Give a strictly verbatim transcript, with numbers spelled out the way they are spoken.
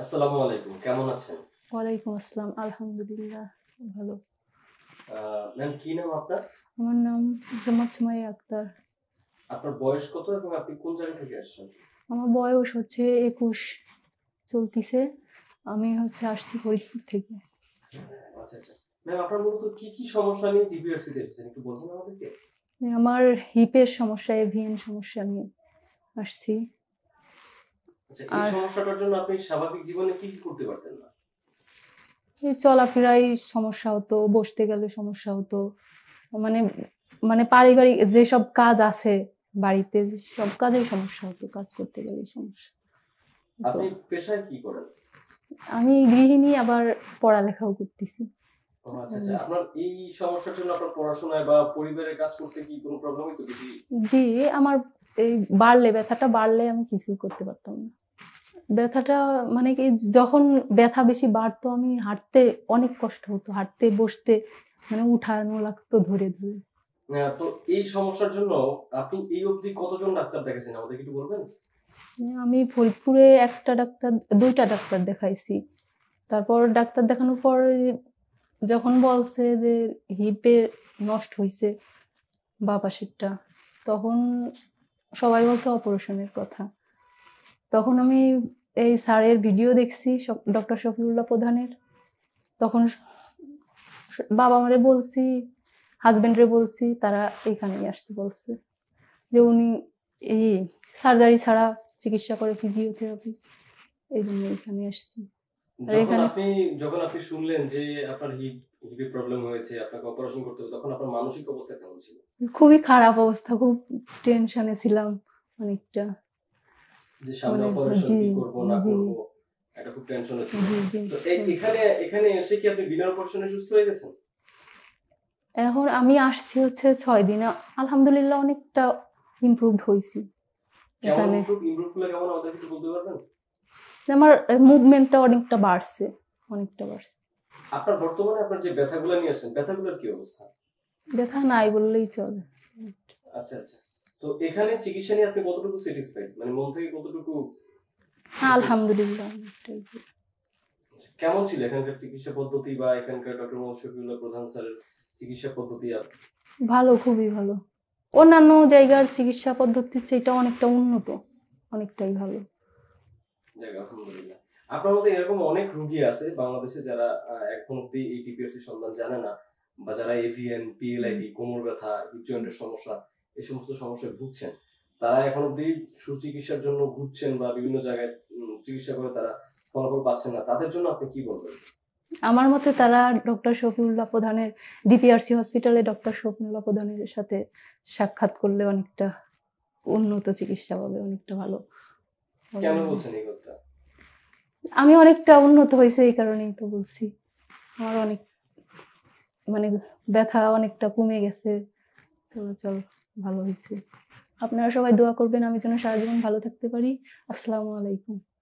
আসসালামু আলাইকুম। কেমন আছেন? ওয়ালাইকুম আসসালাম। আলহামদুলিল্লাহ ভালো। আ ম্যাম কি নাম আপনার? আমার নাম জান্নাত সুমাইয়া আক্তার। আপনার বয়স কত এবং আপনি কোন জায়গা থেকে আসছেন? আমার বয়স হচ্ছে একুশ চলতিছে। আমি হচ্ছে আসছি ফরিদপুর থেকে। আচ্ছা, আচ্ছা। ম্যাম আপনার মূলত কি, কি সমস্যা নিয়ে ডিপিআরসি তে এসেছেন একটু বলবেন আমাদেরকে? আমার হিপের সমস্যা, এভিএন সমস্যা নিয়ে আসছি। আচ্ছা, এই আর সমস্যাটার জন্য আপনি স্বাভাবিক জীবনে কি, কি করতে পারতেন না? এই চলাফেরায় সমস্যা হতো, বসতে গেলে সমস্যা হতো। মানে মানে পারিবারিক যেসব কাজ আছে বাড়িতে সব কাজেই সমস্যা হতো। কাজ করতে গেলেই সমস্যা হতো। আপনি পেশায় কি করেন? আমি গৃহিণী আবার পড়ালেখাও করতেছি। ও আচ্ছা, আচ্ছা। আপনার এই সমস্যার জন্য আপনার পড়াশোনায় বা পরিবারের কাজ করতে কি কোনো প্রবলেম হইতো বেশি? জি, আমার এই বাড়লে ব্যথাটা বাড়লে আমি কিছুই করতে পারতাম না। ব্যথাটা মানে কি যখন ব্যথা বেশি বাড়তো আমি হাঁটতে অনেক কষ্ট হতো। হাঁটতে, বসতে মানে উঠানো লাগতো ধরে, ধরে। আ তো এই সমস্যার জন্য আপনি এই অবধি কতজন ডাক্তার দেখাইছেন আমাদেরকে একটু বলবেন? আমি ফরিদপুরে একটা ডাক্তার দুই টা ডাক্তার দেখাইছি। তারপর ডাক্তার দেখানোর পর যখন বলছে যে হিপে নষ্ট হইছে বাঁ পাশেরটা, তখন সবাই বলছে অপারেশনের কথা। তখন আমি এই স্যারের ভিডিও দেখছি ডক্টর শফিউল্লাহ প্রধানের। তখন বাবা মারে বলছি, হাজবেন্ডরে বলছি, তারা এখানেই আসতে বলছে। যে উনি এই সার্জারি ছাড়া চিকিৎসা করে ফিজিওথেরাপি। এই জন্য এখানে আসছি। আর যখন এখানে আপনি যখন আপনি শুনলেন যে আপনার হিপ হিপে প্রবলেম হয়েছে, আপনাকে অপারেশন করতে হবে, তখন আপনার মানসিক অবস্থা কেমন ছিল? খুবই খারাপ অবস্থা, খুব টেনশনে ছিলাম অনেকটা। যে সামনে মানে অপারেশন জি, কি করব না জি, করব, এটা খুব টেনশনে ছিলেন। জি, জি। তো এ এখানে এখানে এসে কি আপনি বিনা অপারেশনে সুস্থ হয়ে গেছেন? এখন আমি আসছি হচ্ছে ছয় দিনে। আলহামদুলিল্লাহ অনেকটা ইমপ্রুভড হইছি কেমন এখানে। ইমপ্রুভ ইমপ্রুভ গুলো কেমন আমাদেরকে একটু বলতে পারবেন? আমার মুভমেন্টটা অনেকটা বাড়ছে, অনেকটা বাড়ছে। আপনার বর্তমানে আপনার যে ব্যথাগুলো নিয়ে আসছেন, ব্যথাগুলোর কি অবস্থা? ব্যথা নাই বললেই চলে। আচ্ছা, আচ্ছা। তো এখানে চিকিৎসা নিয়ে আপনি কতটুকু স্যাটিসফাইড? মানে মন থেকে কতটুকু খুশি? আলহামদুলিল্লাহ অনেকটাই। কেমন ছিল এখানকার চিকিৎসা পদ্ধতি বা এখানকার ডক্টর মোহাম্মদ শফিউল্লাহ প্রধান স্যারের চিকিৎসা পদ্ধতি? ভালো, খুবই ভালো। অন্যান্য জায়গার চিকিৎসা পদ্ধতির চেয়ে এটা অনেকটা উন্নত। অনেকটাই ভালো। যাক আলহামদুলিল্লাহ। আপনার মতো এরকম অনেক রোগী আছে বাংলাদেশে যারা আ এখন অব্দি এই ডিপিআরসি সন্ধান জানে না বা যারা এভিএন, হুম, পিএলআইডি, কোমর ব্যথা, হিপ হুম। জয়েন্টের সমস্যা এই সমস্ত সমস্যায় ভুগছেন। তারা এখন অব্দি সুচিকিৎসার জন্য ঘুরছেন বা বিভিন্ন জায়গায় উম চিকিৎসা করে তারা ফলাফল পাচ্ছেন না। তাদের জন্য আপনি কি বলবেন? আমার মতে তারা ডক্টর শফিউল্লাহ প্রধানের ডিপিআরসি হসপিটালে ডক্টর শফিউল্লাহ প্রধানের সাথে সাক্ষাৎ করলে অনেকটা উন্নত চিকিৎসা পাবে, অনেকটা ভালো হবে কেন মনে হয়। বলছেন এই কথা? আমি অনেকটা উন্নত হইছে এই কারণেই তো বলছি। আমার অনেক মানে ব্যথা অনেকটা কমে গেছে। চলাচল ভালো হইছে। আপনারা সবাই দোয়া করবেন আমি যেন সারা জীবন ভালো থাকতে পারি। আসসালামু আলাইকুম।